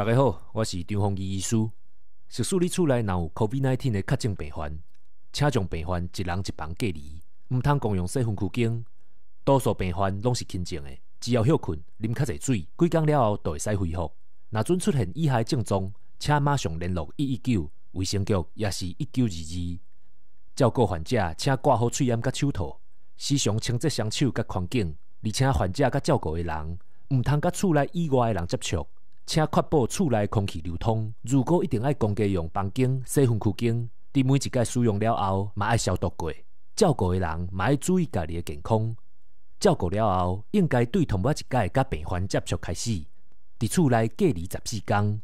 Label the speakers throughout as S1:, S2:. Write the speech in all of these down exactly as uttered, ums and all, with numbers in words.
S1: 大家好，我是张宏基医师。实属你厝内若有 COVID 十九 的确诊病患，请将病患一人一房隔离，唔通共用洗分区间。多数病患拢是轻症的，只要休困、啉较侪水，几工了后就会使恢复。若准出现以下症状，请马上联络一一九卫生局，也是一九二二。照顾患者，请挂好喙炎甲手套，时常清洁双手甲环境，而且患者甲照顾的人唔通甲厝内以外的人接触。请确保厝内空气流通。如果一定要公家用房间、洗分区间，伫每一届使用了后，嘛要消毒过。照顾的人嘛要注意家己的健康。照顾了后，应该对头尾一届甲病患接触开始，伫厝内隔离十四天。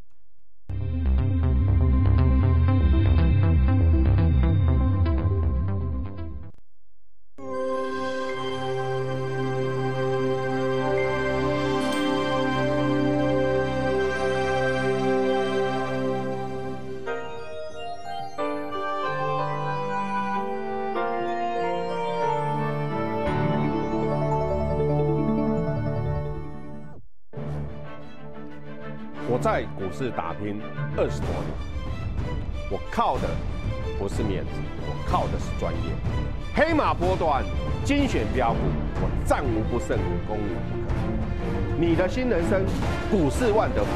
S2: 我在股市打拼二十多年，我靠的不是面子，我靠的是专业。黑马波段，精选标股，我战无不胜，攻无不克。你的新人生，股市万得福。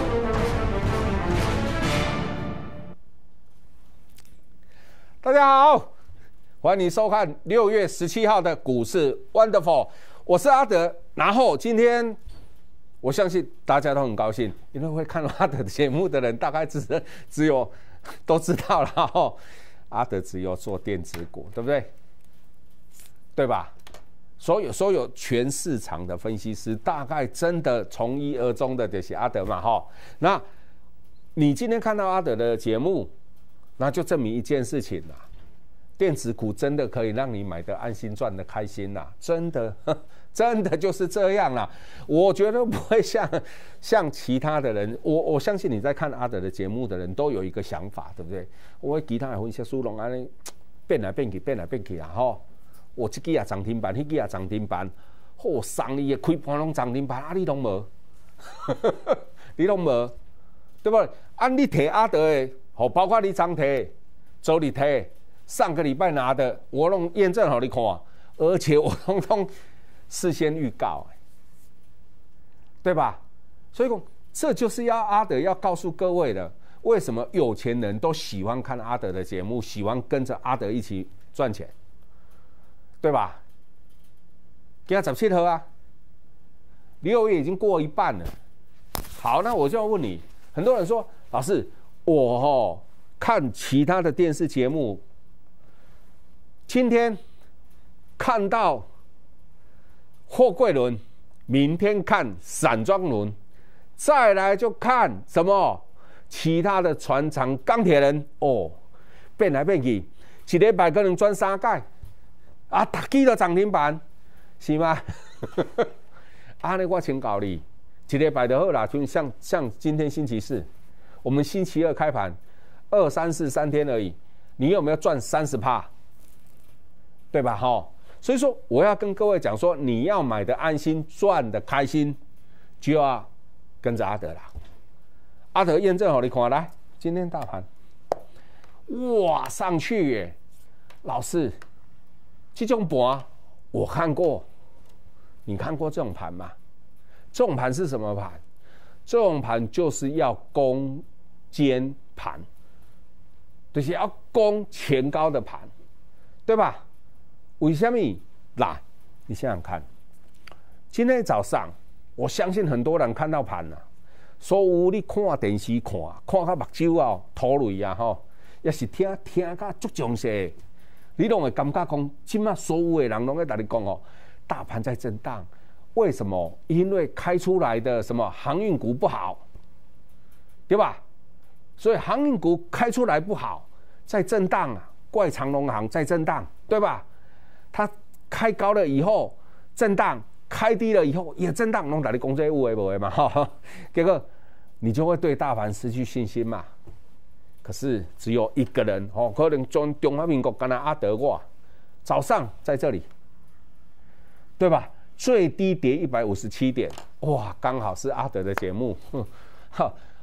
S2: 大家好，欢迎收看六月十七号的股市 Wonderful， 我是阿德。然后今天。我相信大家都很高兴，因为会看阿德的节目的人，大概只只有都知道了哈。阿德只有做电子股，对不对？对吧？所有所有全市场的分析师，大概真的从一而终的就是阿德嘛哈。那你今天看到阿德的节目，那就证明一件事情啦，电子股真的可以让你买得安心，赚得开心啦，真的。真的就是这样啦，我觉得不会像像其他的人，我我相信你在看阿德的节目的人都有一个想法，对不对？我其他的分析师拢安尼变来变去，变来变去啊吼！我这支也涨停板，那支也涨停板，嚯，上日的开盘拢涨停板，啊你拢无，你拢无，对不？按你摕阿德的，哦，包括你张摕、周日摕，上个礼拜拿的，我拢验证好你看，而且我通通。事先预告，对吧？所以讲，这就是要阿德要告诉各位的，为什么有钱人都喜欢看阿德的节目，喜欢跟着阿德一起赚钱，对吧？今天十七号啊，六月已经过一半了。好，那我就要问你，很多人说，老师，我哦看其他的电视节目，今天看到。货柜轮，明天看散装轮，再来就看什么其他的船厂钢铁人哦，变来变去，一礼拜可能赚三届，啊，逐支都涨停板，是吗？安尼我请教你，一礼拜就好啦，就像像今天星期四，我们星期二开盘，二三四三天而已，你有没有赚三十趴？对吧？哈。所以说，我要跟各位讲说，你要买的安心，赚的开心，就要跟着阿德啦。阿德验证好，你看来，今天大盘，哇，上去耶！老师，这种盘我看过，你看过这种盘吗？这种盘是什么盘？这种盘就是要攻坚盘，就是要攻前高的盘，对吧？为什么？来，你想想看，今天早上，我相信很多人看到盘了、啊，所有你看电视看，看到目睭啊、吐泪啊，吼，也是听听到足详细，你拢会感觉讲，今麦所有的人拢在跟你讲哦，大盘在震荡，为什么？因为开出来的什么航运股不好，对吧？所以航运股开出来不好，在震荡啊，怪长荣航在震荡，对吧？它开高了以后震荡，开低了以后也震荡，弄到你讲这有的无的嘛，哈，结果你就会对大盘失去信心嘛。可是只有一个人哦，可能中中华民国跟阿德我早上在这里，对吧？最低跌一百五十七点，哇，刚好是阿德的节目，哈，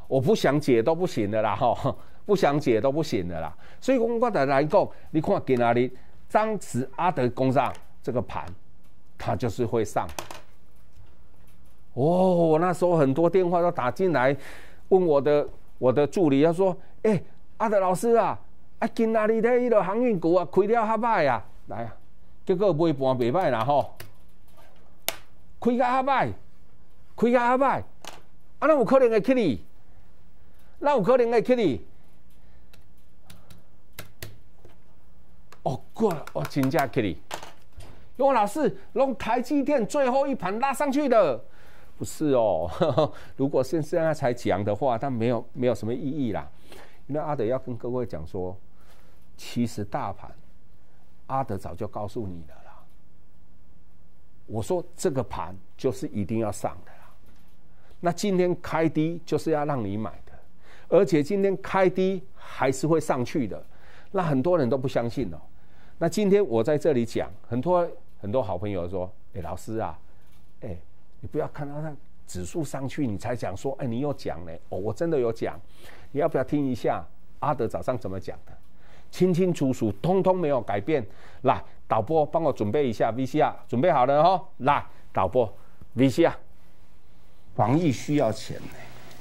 S2: 我不想解都不行的啦，哈，不想解都不行的啦。所以我再来讲，你看今仔日当时阿德攻上这个盘，它就是会上。哦，我那时候很多电话都打进来，问我的我的助理，他说：“哎、欸，阿德老师啊，啊今仔日咧迄个航运股啊开了较歹啊，来啊，结果尾盘袂歹啦吼，开甲较歹，开甲较歹，啊，哪有可能会起哩？哪有可能会起哩？哦，过了，哦，真正起哩。因为老师，用台积电最后一盘拉上去的。”不是哦，呵呵，如果现在才讲的话，它没有没有什么意义啦。因为阿德要跟各位讲说，其实大盘，阿德早就告诉你了啦。我说这个盘就是一定要上的啦。那今天开低就是要让你买的，而且今天开低还是会上去的。那很多人都不相信哦。那今天我在这里讲，很多很多好朋友说：“哎，老师啊，哎。”你不要看到那指数上去，你才讲说，哎、欸，你有讲呢？哦，我真的有讲。你要不要听一下阿德早上怎么讲的？清清楚楚，通通没有改变。来，导播帮我准备一下 V C R， 准备好了哈。来，导播 V C R， 防疫需要钱呢，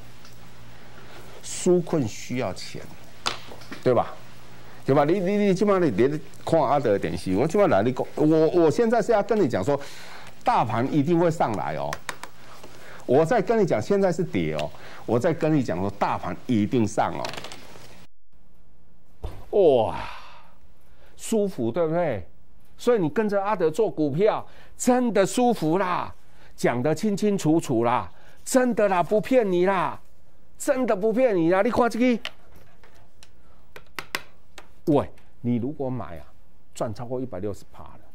S2: 纾困需要钱，对吧？对吧？你你你今晚你连看阿德的电视，我今晚来你讲，我我现在是要跟你讲说。大盘一定会上来哦！我在跟你讲，现在是跌哦，我在跟你讲说，大盘一定上哦。哇，舒服对不对？所以你跟着阿德做股票，真的舒服啦，讲得清清楚楚啦，真的啦，不骗你啦，真的不骗你啦。你看这个，喂，你如果买啊，赚超过一百六十趴了。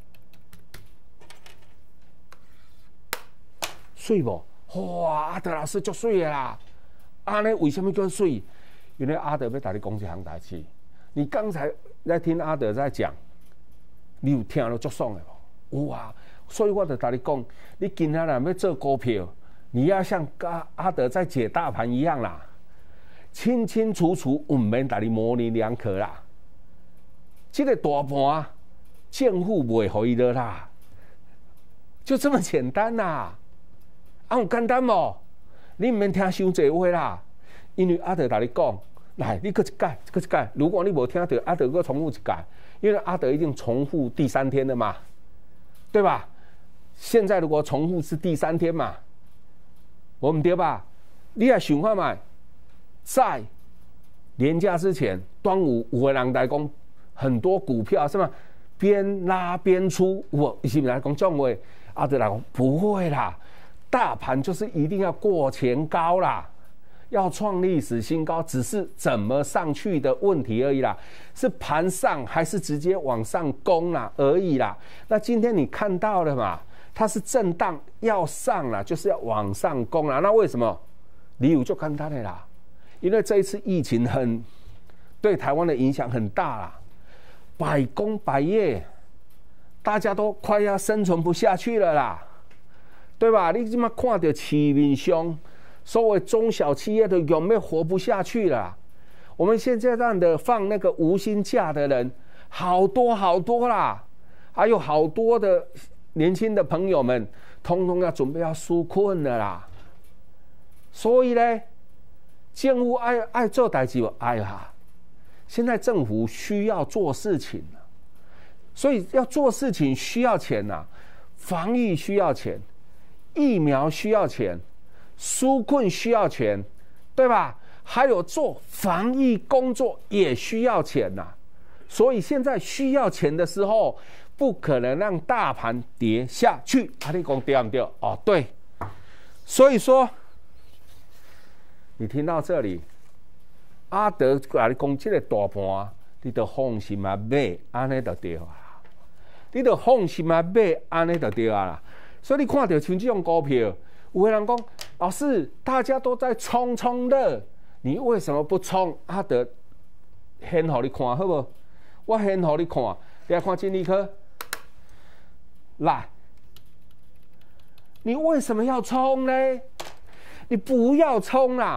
S2: 水不？哇，阿德老师就水啦！阿呢为什么叫水？因为阿德要带你讲一项代志。你刚才在听阿德在讲，你有听了足爽的不？哇！所以我就带你讲，你今天若要做股票，你要像阿阿德在解大盘一样啦，清清楚楚，唔免带你模棱两可啦。这个大盘，政府袂互伊了啦，就这么简单啦。啊，有简单无？你唔免听伤济话啦，因为阿德同你讲，来，你搁一改，搁一改。如果你无听到，阿德搁重复一改，因为阿德已经重复第三天了嘛，对吧？现在如果重复是第三天嘛，我唔对吧？你也想看嘛，在年假之前，端午有个人来讲，很多股票是吗？边拉边出，我是不是来讲这种话？阿德来讲不会啦。大盘就是一定要过前高啦，要创历史新高，只是怎么上去的问题而已啦，是盘上还是直接往上攻啦而已啦。那今天你看到了嘛，它是震荡要上啦，就是要往上攻啦。那为什么？理由就简单的啦，因为这一次疫情很对台湾的影响很大啦，百工百业，大家都快要生存不下去了啦。对吧？你今嘛看到市面上所谓中小企业的有没有活不下去了？我们现在让的放那个无薪假的人好多好多啦，还有好多的年轻的朋友们，通通要准备要纾困了啦。所以呢，政府爱爱做代志，哎呀，现在政府需要做事情了，所以要做事情需要钱呐、啊，防疫需要钱。疫苗需要钱，纾困需要钱，对吧？还有做防疫工作也需要钱呐、啊。所以现在需要钱的时候，不可能让大盘跌下去。啊，你讲对不对？哦，对。所以说，你听到这里，阿德甲你讲这个大盘，你就放心啊买，安尼就对啊。你就放心啊买，安尼就对啊啦。所以你看到像这种股票，有的人讲，老师，大家都在冲冲乐，你为什么不冲？阿德现给你看好不？我现给你看，你来看金利科，来，你为什么要冲呢？你不要冲啦，你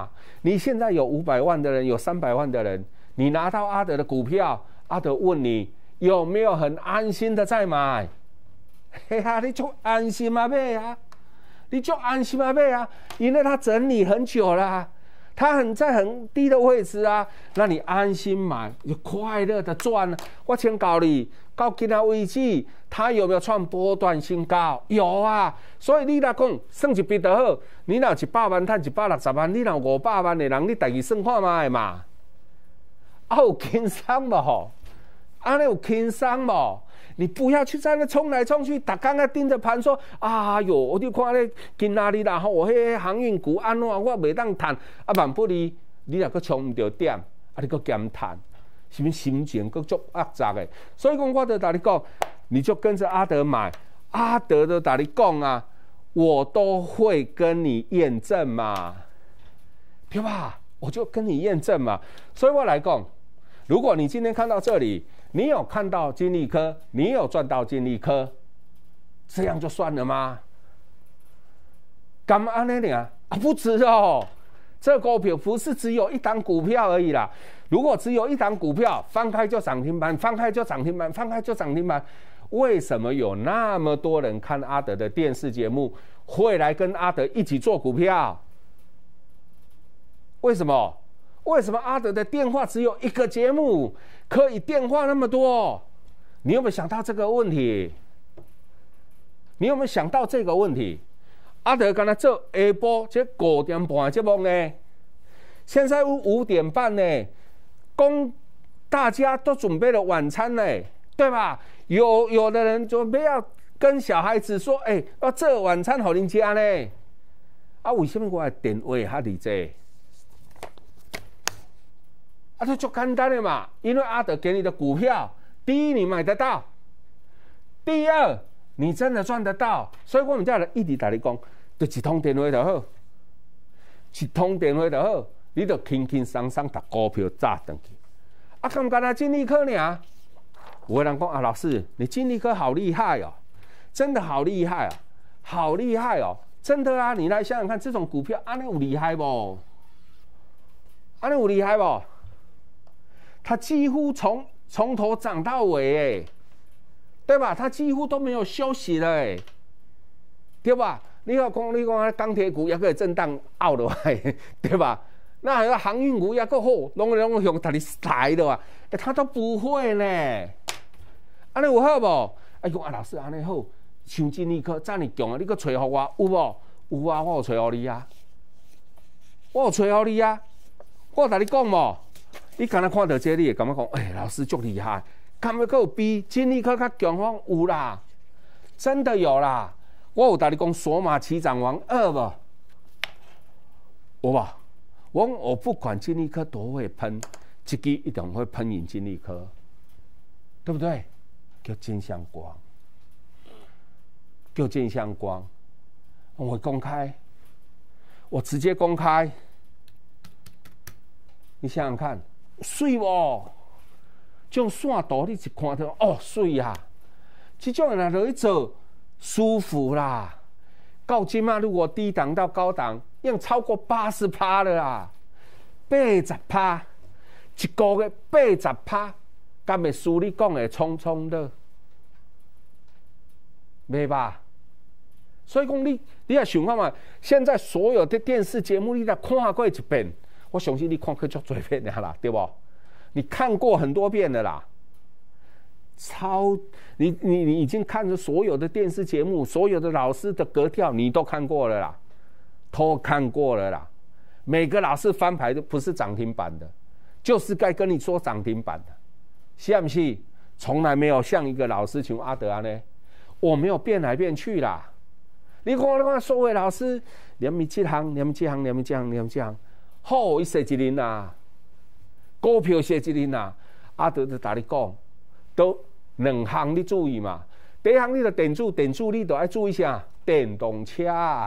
S2: 你现在有五百万的人，有三百万的人，你拿到阿德的股票，阿德问你有没有很安心的在买？嘿呀，你就安心啊买啊，你就安心啊买啊，因为它整理很久了、啊，它很在很低的位置啊，那你安心买，就快乐的赚。我请教你，到今天为止，它有没有创波段新高？有啊，所以你来讲，算一笔就好。你若一百万赚一百六十万，你若五百万的人，你家己算看卖嘛？啊，有轻松无？安尼有轻松无？你不要去在那冲来冲去，大家在盯着盘说：“啊哟，我你看咧，今仔日啦吼，迄航运股安怎我袂当赚？啊，万不离你若阁冲唔到点，啊，你阁减赚，是不是心情阁足压榨的？所以讲，我就同你讲，你就跟着阿德买，阿德就同你讲啊，我都会跟你验证嘛，对吧？我就跟你验证嘛。所以我来讲，如果你今天看到这里。你有看到金利科，你有赚到金利科，这样就算了吗？干嘛呢你啊？啊，不止哦，这股票不是只有一档股票而已啦。如果只有一档股票，翻开就涨停板，翻开就涨停板，翻开就涨停板，为什么有那么多人看阿德的电视节目，会来跟阿德一起做股票？为什么？为什么阿德的电话只有一个节目可以电话那么多？你有没有想到这个问题？你有没有想到这个问题？阿德刚才做下晡这五点半的节目呢，现在五点半呢，公大家都准备了晚餐呢，对吧？有有的人准备要跟小孩子说，哎、欸，要做晚餐给恁吃呢。啊，为什么我的电话遐哩济？啊，这就简单的嘛，因为阿德给你的股票，第一你买得到，第二你真的赚得到，所以我们才来一直跟你讲，就一通电话就好，一通电话就好，你就轻轻松松把股票炸上去。啊，干不干啊？金利科呢？有的人讲啊，老师，你金利科好厉害哦，真的好厉害啊，好厉害哦，真的啊！你来想想看，这种股票安尼有厉害不？安尼有厉害不？它几乎从从头涨到尾，哎，对吧？它几乎都没有休息了，哎，对吧？你要讲你讲钢铁股也可以震荡out落来，对吧？那还有航运股也够好，拢拢向它哩抬的啊，哎，它都不会呢。安尼有好无？哎，讲啊，老师安尼好，像金利科这么强啊，你搁找互我有无？有啊，我有找互你啊，我有找互你啊，我有同你讲无？你刚才看到这，你会感觉讲，哎、欸，老师足厉害，敢要有比金利科较强方？有啦，真的有啦。我有跟你讲，索马起涨王二不？有吧？我我不管金利科多会喷，这支一定会喷赢金利科，对不对？叫金相光，叫金相光，我会公开，我直接公开。你想想看。水无，这种线图你一看到哦水啊！这种人落去做舒服啦。到今嘛，如果低档到高档，已经超过八十趴了啦，八十趴，一个月八十趴，敢会输你讲的匆匆的，袂吧？所以讲你，你也想看嘛？现在所有的电视节目，你来看过一遍。我相信你看过足多遍的啦，对不？你看过很多遍的啦，超你你你已经看了所有的电视节目，所有的老师的格调你都看过了啦，都看过了啦。每个老师翻牌都不是涨停板的，就是该跟你说涨停板的，是不是？从来没有像一个老师像阿德安呢，我没有变来变去啦。你看你看所有老师，念咪这行，念这行，念这行，念这行。好，伊写一年啊，股票写一年啊，阿德就同你讲，都两项你注意嘛。第一项你就电子，电子你就要注意啥？电动车。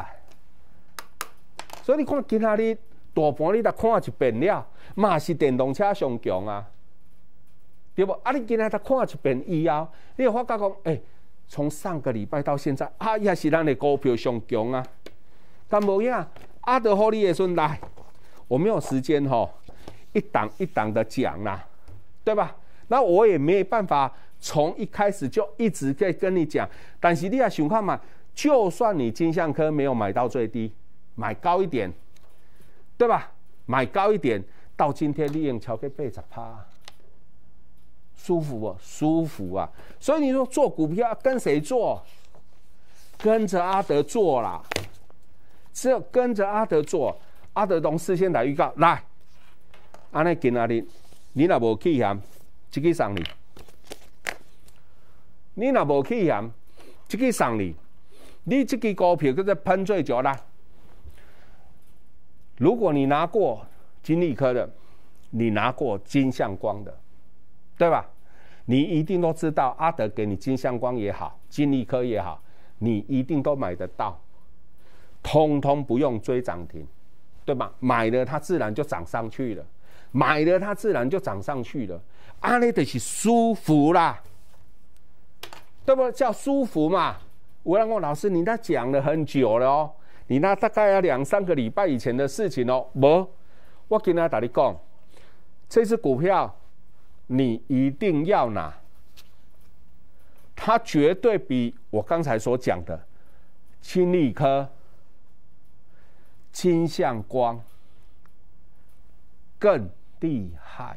S2: 所以你看今仔日大盘你来看一遍了，嘛是电动车上强啊，对不？啊，你今仔来看一遍以后，你会发觉讲，哎、欸，从上个礼拜到现在，啊，也是咱的股票上强啊。但无影，阿德互你的时阵来。 我没有时间哈、哦，一档一档的讲啦，对吧？那我也没办法从一开始就一直在跟你讲。但是你要想看嘛，就算你金像科没有买到最低，买高一点，对吧？买高一点，到今天你用超过八十趴，舒服不？舒服啊！所以你说做股票跟谁做？跟着阿德做啦，只有跟着阿德做。阿德同事先来预告，来，安尼今仔日你若无去嫌，这个送你；你若无去嫌，这个送你。你这个股票叫做喷最久啦。如果你拿过金利科的，你拿过金相光的，对吧？你一定都知道，阿德给你金相光也好，金利科也好。你一定都买得到，通通不用追涨停，对吧？买了它自然就涨上去了，买了它自然就涨上去了，安尼就是舒服啦，对不对？叫舒服嘛。我让我老师，你那讲了很久了哦，你那大概要两三个礼拜以前的事情哦。不，我跟他打你讲，这支股票你一定要拿。它绝对比我刚才所讲的金利科、金相光更厉害，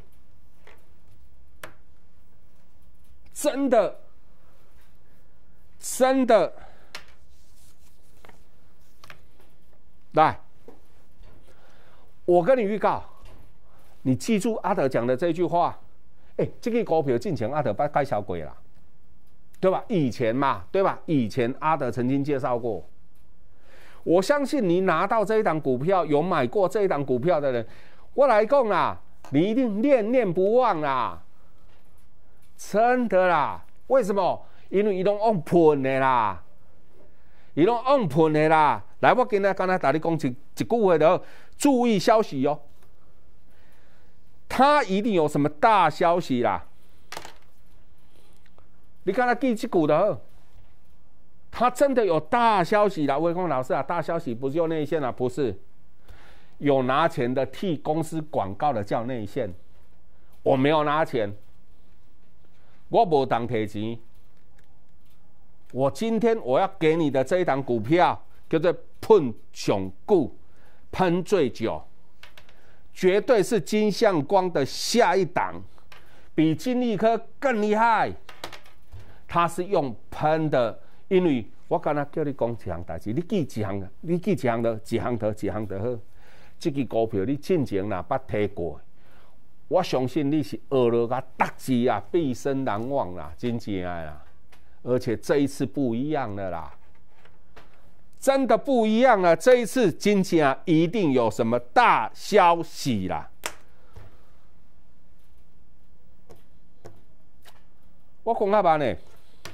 S2: 真的，真的。来，我跟你预告，你记住阿德讲的这句话。哎，这个股票之前阿德把介绍过啦。对吧？以前嘛，对吧？以前阿德曾经介绍过。我相信你拿到这一档股票，有买过这一档股票的人，我来讲啦，你一定念念不忘啦，真的啦。为什么？因为伊拢用喷的啦，伊拢用喷的啦。来，我今日刚才打你讲一一句话的，注意消息哦。他一定有什么大消息啦。你刚才记这股的好，他真的有大消息啦！魏公老师啊，大消息不是有内线啊，不是，有拿钱的替公司广告的叫内线，我没有拿钱，我没当提钱，我今天我要给你的这一档股票叫做喷熊股，喷最久，绝对是金相光的下一档，比金利科更厉害。它是用喷的，因为我刚才叫你讲一项代志，你记一项，你记一项的，一项得，一项得好。这支股票你进前若捌睇过，我相信你是学了个达字啊，毕生难忘啦，真正的啦。而且这一次不一样了啦，真的不一样了。这一次真正一定有什么大消息啦。我讲下班呢。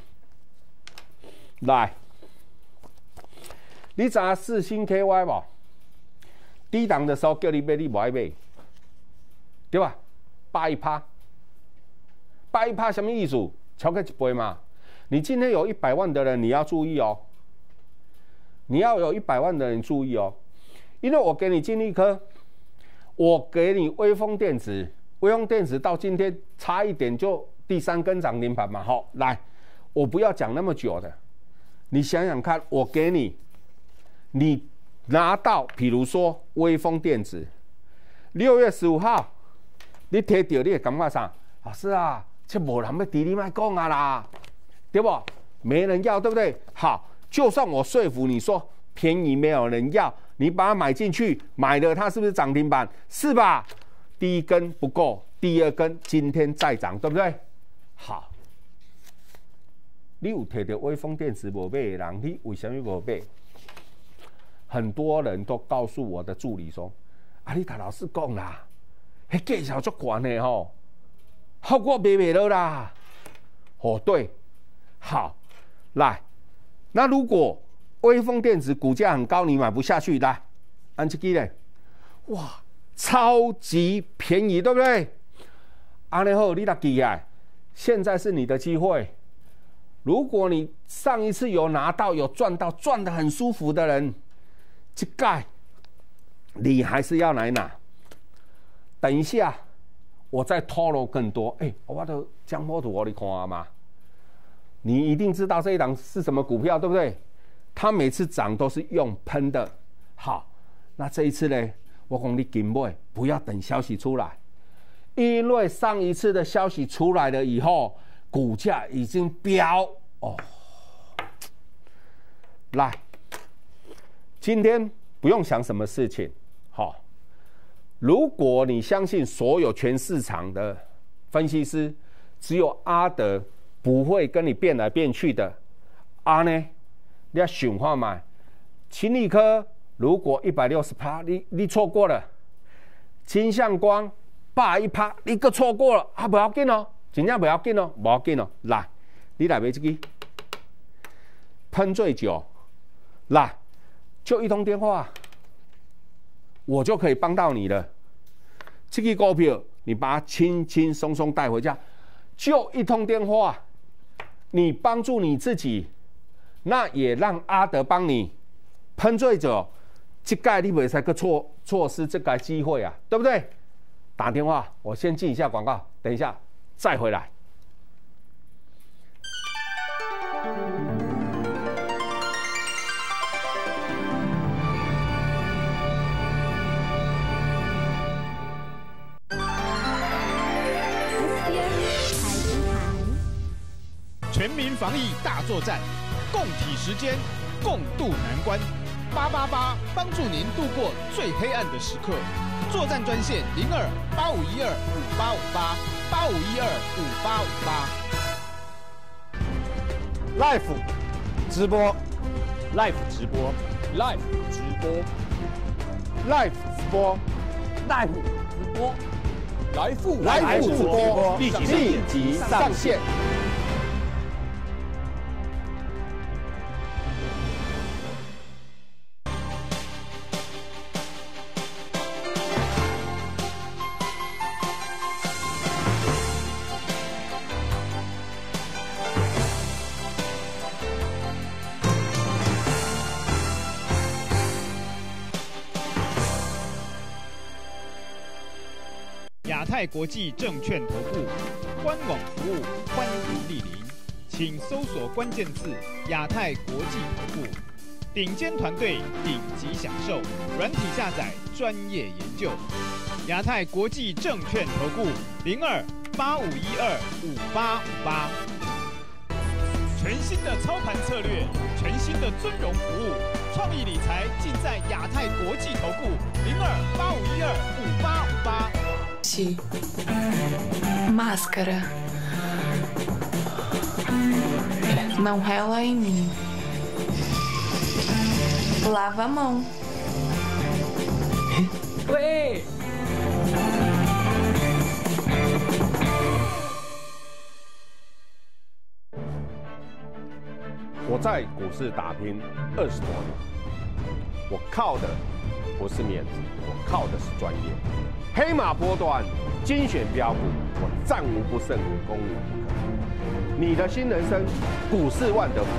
S2: 来，你知影四星 K Y 无？低档的时候叫你买，你不爱买，对吧？八一趴，八一趴什么意思？超过一倍嘛。你今天有一百万的人，你要注意哦。你要有一百万的人注意哦，因为我给你金利科，我给你微风电子，微风电子到今天差一点就第三根涨停板嘛。好，来，我不要讲那么久的。你想想看，我给你，你拿到，比如说微风电子，六月十五号，你摕到你会感觉啥？老师啊，这无人要滴你卖讲啊啦，对不？没人要，对不对？好，就算我说服你说便宜没有人要，你把它买进去，买了它是不是涨停板？是吧？第一根不够，第二根今天再涨，对不对？好。你有摕到微风电子无买的人，你为什么无买？很多人都告诉我的助理说：“啊，你听老师讲啦，迄价钱足悬的吼，好我买袂落啦。”哦，对，好，来，那如果微风电子股价很高，你买不下去，来，按这个嘞，哇，超级便宜，对不对？安尼好，你来记啊，现在是你的机会。如果你上一次有拿到、有赚到、赚得很舒服的人，这盖你还是要来拿。 等一下我再透露更多。哎、欸，我的江波图我你看嘛，你一定知道这一档是什么股票，对不对？它每次涨都是用喷的。好，那这一次呢，我讲你紧买，不要等消息出来，因为上一次的消息出来了以后，股价已经飙哦。来，今天不用想什么事情，好、哦。如果你相信所有全市场的分析师，只有阿德不会跟你变来变去的，啊呢，你要想看嘛，秦力科如果一百六十趴，你你错过了；金相光八一趴，你个错过了，啊不要紧哦，真正不要紧哦，不要紧哦。来，你来买这个喷醉酒，来，就一通电话，我就可以帮到你了。这个股票你把它轻轻松松带回家，就一通电话，你帮助你自己，那也让阿德帮你喷醉酒。这个你不使个错错失这个机会啊，对不对？打电话，我先进一下广告，等一下再回来。
S3: 全民防疫大作战，共体时间，共度难关。八八八帮助您度过最黑暗的时刻。作战专线零二八五一二五八五八八五一二五八五八。
S4: Live 直播 ，Live 直播
S3: Live 直播
S2: ，Live 直播
S4: ，Live 直播，
S3: 来复
S2: 来复直播，立即上线。
S3: 亚太国际证券投顾官网服务欢迎莅临，请搜索关键字“亚太国际投顾”，顶尖团队，顶级享受，软体下载，专业研究。亚太国际证券投顾零二八五一二五八五八。全新的操盘策略，全新的尊荣服务，创意理财尽在亚太国际投顾零二八五一二五八五八。
S5: Sì. Máscara. Não rela em mim. Lava a mão.
S4: Ué!
S2: 我在股市打拼二十多年，我靠的不是面子，我靠的是专业。黑马波段，精选标股，我战无不胜，攻无不克。你的新人生，股市万德福。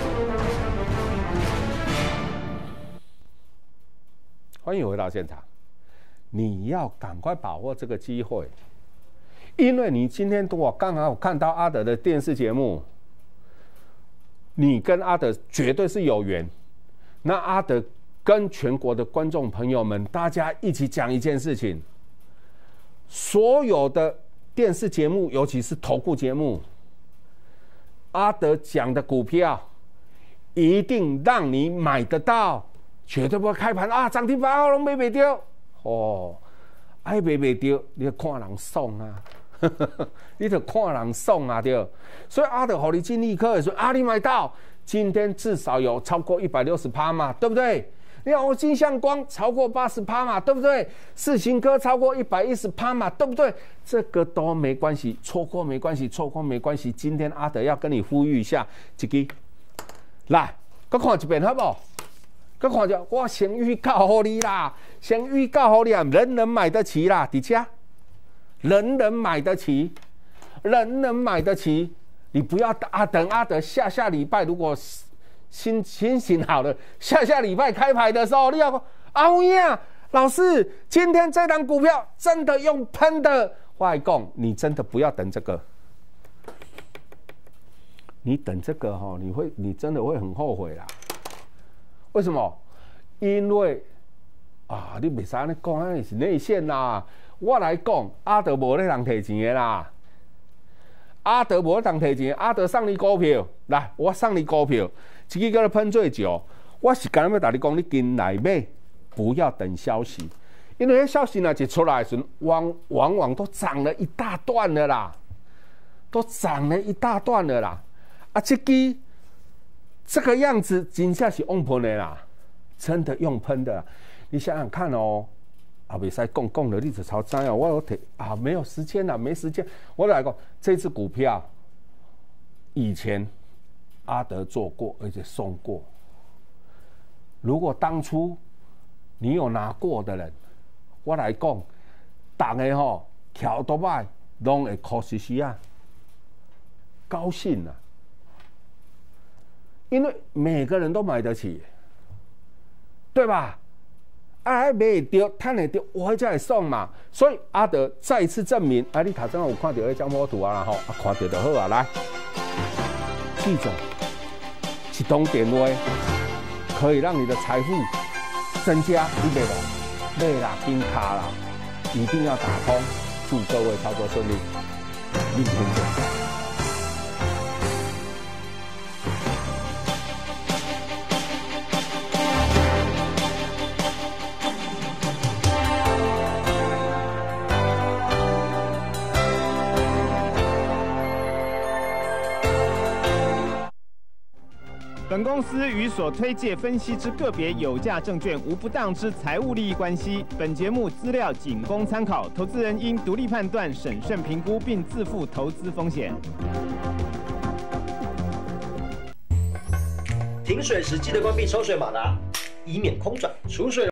S2: 欢迎回到现场，你要赶快把握这个机会，因为你今天我刚好看到阿德的电视节目，你跟阿德绝对是有缘。那阿德跟全国的观众朋友们，大家一起讲一件事情。所有的电视节目，尤其是投顾节目，阿德讲的股票一定让你买得到，绝对不会开盘啊涨停板啊，拢买不到哦，爱买不到，你就看人爽啊，你就看人爽啊对。所以阿德和你金立科也说啊，你买到，今天至少有超过一百六十趴嘛，对不对？你看我金相光超过八十趴嘛，对不对？世新科超过一百一十趴嘛，对不对？这个都没关系，错过没关系，错过没关系。今天阿德要跟你呼吁一下，这个来，再看一遍好不好？再看一，我先预告给你啦，先预告给你啊，人人买得起啦，底下人人买得起，人人买得起。你不要啊，等阿德下下礼拜如果。心心情好了，下下礼拜开牌的时候，你要讲啊呀， 老师，今天这档股票真的用喷的，外公，你真的不要等这个，你等这个哈、哦，你会，你真的会很后悔啦。为什么？因为啊，你袂使安尼讲，安尼是内线啦。我来讲，阿德无咧人摕钱的啦。阿德无咧人摕钱，阿德送你股票，来，我送你股票，这个叫做喷最久。我是刚要甲你讲，你进来买，不要等消息，因为那消息呢一出来的时候，往往往都涨了一大段了啦，都涨了一大段了啦。啊，这支这个样子，真正是用喷的啦，真的用喷的啦。你想想看哦。啊，袂使讲讲了，你就超知哦。我有提啊，没有时间啦，没时间。我来讲，这支股票以前阿德做过，而且送过。如果当初你有拿过的人，我来讲，大家吼桥都摆，拢会哭死死啊，高兴啊，因为每个人都买得起，对吧？啊，买会到，赚会到，我才会送嘛。所以阿德再一次证明，啊，你头先有看到迄张图图啊啦吼，啊，看到就好啊，来，记住，一通电话可以让你的财富增加，你买啦，买啦，金卡啦，一定要打通。祝各位操作顺利，明天见。
S3: 本公司与所推介分析之个别有价证券无不当之财务利益关系。本节目资料仅供参考，投资人应独立判断、审慎评估，并自负投资风险。
S6: 停水时记得关闭抽水马达，以免空转储水。